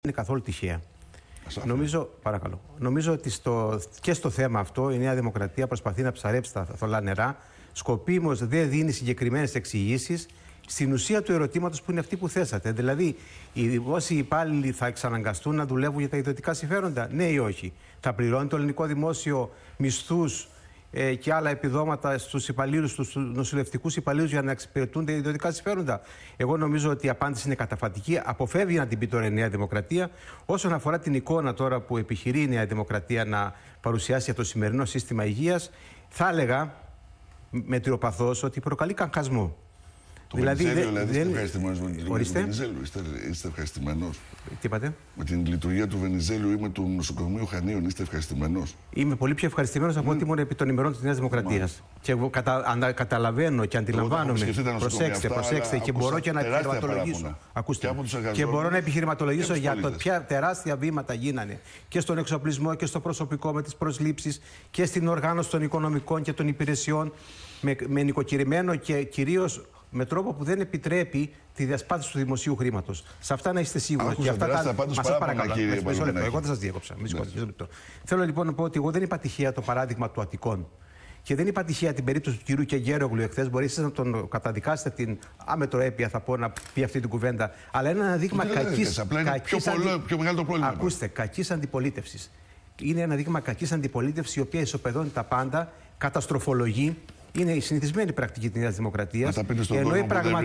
είναι καθόλου τυχαία. Νομίζω ότι και στο θέμα αυτό η Νέα Δημοκρατία προσπαθεί να ψαρέψει τα θολά νερά. Σκοπίμως δεν δίνει συγκεκριμένες εξηγήσεις στην ουσία του ερωτήματος που είναι αυτή που θέσατε. Δηλαδή, οι δημόσιοι υπάλληλοι θα εξαναγκαστούν να δουλεύουν για τα ιδιωτικά συμφέροντα, ναι ή όχι? Θα πληρώνει το ελληνικό δημόσιο μισθούς και άλλα επιδόματα στους υπαλλήλους, στους νοσηλευτικούς υπαλλήλους για να εξυπηρετούν τα ιδιωτικά συμφέροντα? Εγώ νομίζω ότι η απάντηση είναι καταφατική. Αποφεύγει να την πει τώρα η Νέα Δημοκρατία. Όσον αφορά την εικόνα τώρα που επιχειρεί η Νέα Δημοκρατία να παρουσιάσει για το σημερινό σύστημα υγείας, θα έλεγα μετριοπαθώς ότι προκαλεί καγχασμό. Το Βενιζέλιο, δηλαδή, είστε ευχαριστημένος με την λειτουργία του Βενιζέλου? Είστε ευχαριστημένος? Τι είπατε? Με την λειτουργία του Βενιζέλου ή με του νοσοκομείου Χανίων είστε ευχαριστημένος? Είμαι πολύ πιο ευχαριστημένος από ό,τι ήμουν επί των ημερών της Νέας Δημοκρατίας. Και εγώ καταλαβαίνω και αντιλαμβάνομαι. Προσέξτε, και μπορώ και να επιχειρηματολογήσω. Ακούστε. Και μπορώ να επιχειρηματολογήσω για το ποια τεράστια βήματα γίνανε και στον εξοπλισμό και στο προσωπικό με τις προσλήψεις και στην οργάνωση των οικονομικών και των υπηρεσιών με νοικοκυρημένο και κυρίως με τρόπο που δεν επιτρέπει τη διασπάθηση του δημοσίου χρήματος. Σε αυτά να είστε σίγουροι. Και αυτά τα παρακαλώ. Εγώ δεν σας διέκοψα. Θέλω λοιπόν να πω ότι εγώ δεν είπα τυχαία το παράδειγμα του Αττικών. Και δεν είπα τυχαία την περίπτωση του κυρίου Κεγέρογλου εχθές. Μπορεί εσείς να τον καταδικάσετε την άμετροέπεια, θα πω, να πει αυτή την κουβέντα. Αλλά είναι ένα δείγμα κακής. Πιο μεγάλο το πρόβλημα. Ακούστε, κακής αντιπολίτευσης. Είναι ένα δείγμα κακής αντιπολίτευσης η οποία ισοπεδώνει τα πάντα, καταστροφολογεί. Είναι η συνηθισμένη πρακτική της Νέας Δημοκρατίας. Ενώ η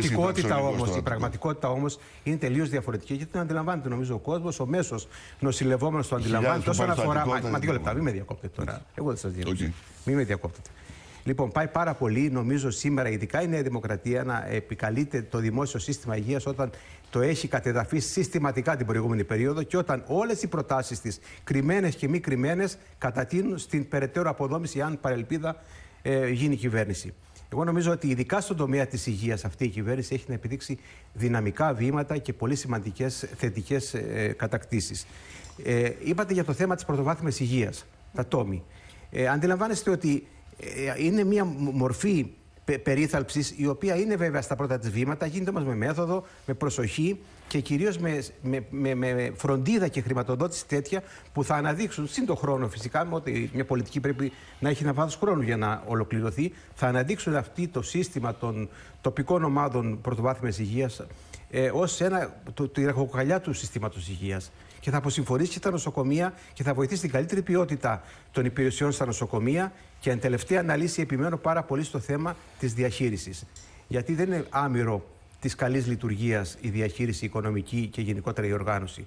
πραγματικότητα όμως είναι τελείως διαφορετική και την αντιλαμβάνεται νομίζω ο κόσμος, ο μέσος νοσηλευόμενος το αντιλαμβάνεται. Όσον αφορά. Μα 2 λεπτά, μην με διακόπτετε τώρα. Εγώ δεν σας διακόπτω. Μην με διακόπτετε. Λοιπόν, πάει πάρα πολύ, νομίζω, σήμερα, ειδικά η Νέα Δημοκρατία, να επικαλείται το δημόσιο σύστημα υγείας όταν το έχει κατεδαφίσει συστηματικά την προηγούμενη περίοδο και όταν όλες οι προτάσεις της, κρυμμένες και μη κρυμμένες, κατατείνουν στην περαιτέρω αποδόμηση, αν παρελπίδα γίνει κυβέρνηση. Εγώ νομίζω ότι ειδικά στον τομέα της υγείας αυτή η κυβέρνηση έχει να επιδείξει δυναμικά βήματα και πολύ σημαντικές θετικές κατακτήσεις. Είπατε για το θέμα της πρωτοβάθμιας υγείας, τα τόμη. Αντιλαμβάνεστε ότι είναι μια μορφή περίθαλψης η οποία είναι βέβαια στα πρώτα της βήματα, γίνεται όμως με μέθοδο, με προσοχή και κυρίως με φροντίδα και χρηματοδότηση τέτοια που θα αναδείξουν σύν το χρόνο φυσικά, ότι μια πολιτική πρέπει να έχει ένα βάθος χρόνου για να ολοκληρωθεί, θα αναδείξουν αυτή το σύστημα των τοπικών ομάδων πρωτοβάθμιας υγείας ως τη ραχοκοκαλιά του συστήματος υγείας. Και θα αποσυμφορήσει και τα νοσοκομεία και θα βοηθήσει την καλύτερη ποιότητα των υπηρεσιών στα νοσοκομεία. Και εν τελευταία αναλύση επιμένω πάρα πολύ στο θέμα της διαχείρισης. Γιατί δεν είναι άμυρο της καλής λειτουργίας η διαχείριση οικονομική και γενικότερα η οργάνωση.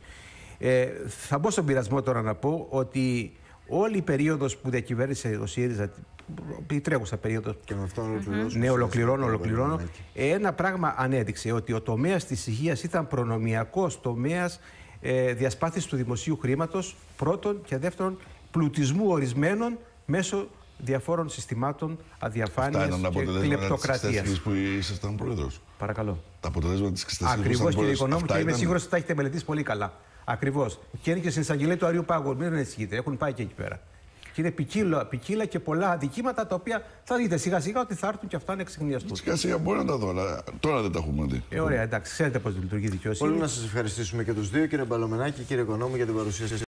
Θα μπω στον πειρασμό τώρα να πω ότι όλη η περίοδος που διακυβέρνησε ο ΣΥΡΙΖΑ, η τρέχουσα περίοδος. Και με αυτό ολοκληρώνω. Ναι, ολοκληρώνω. Ένα πράγμα ανέδειξε ότι ο τομέας της υγείας ήταν προνομιακός τομέας διασπάθηση του δημοσίου χρήματος, πρώτον, και δεύτερον, πλουτισμού ορισμένων μέσω διαφόρων συστημάτων αδιαφάνειας και κλεπτοκρατίας. Της που ήσασταν πρόεδρος. Παρακαλώ. Τα αποτελέσματα της εξετασίας. Ακριβώς, κύριε Οικονόμου, και είμαι σίγουρος ότι τα έχετε μελετήσει πολύ καλά. Ακριβώς. Και είναι και στην εισαγγελία του Αριού Πάγου, μην ανησυχείτε, έχουν πάει και εκεί πέρα. Και είναι ποικίλα και πολλά αδικήματα τα οποία θα δείτε σιγά σιγά ότι θα έρθουν και αυτά να εξηγνιαστούν. Σιγά σιγά μπορεί να τα δω, αλλά τώρα δεν τα έχουμε δει. Ωραία, εντάξει, ξέρετε πώς λειτουργεί η δικαιοσύνη. Όλοι να σας ευχαριστήσουμε και τους δύο, κύριε Μπαλωμενάκη και κύριε Οικονόμου, για την παρουσία σας.